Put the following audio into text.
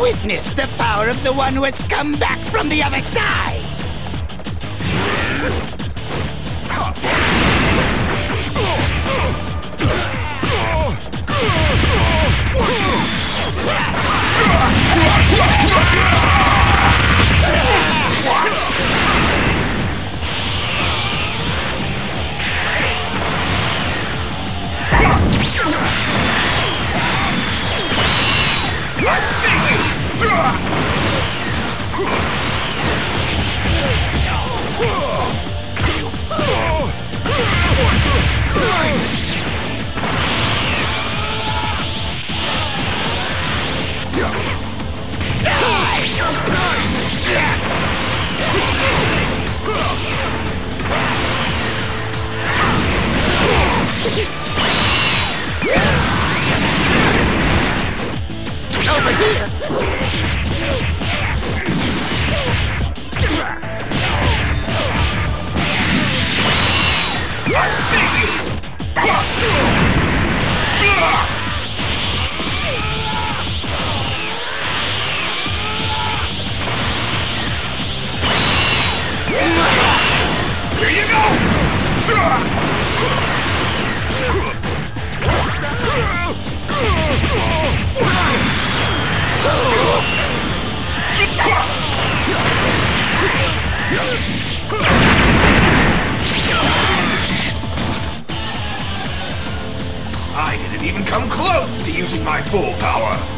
Witness the power of the one who has come back from the other side! I see you! Over here! I see you! Here you go! I didn't even come close to using my full power!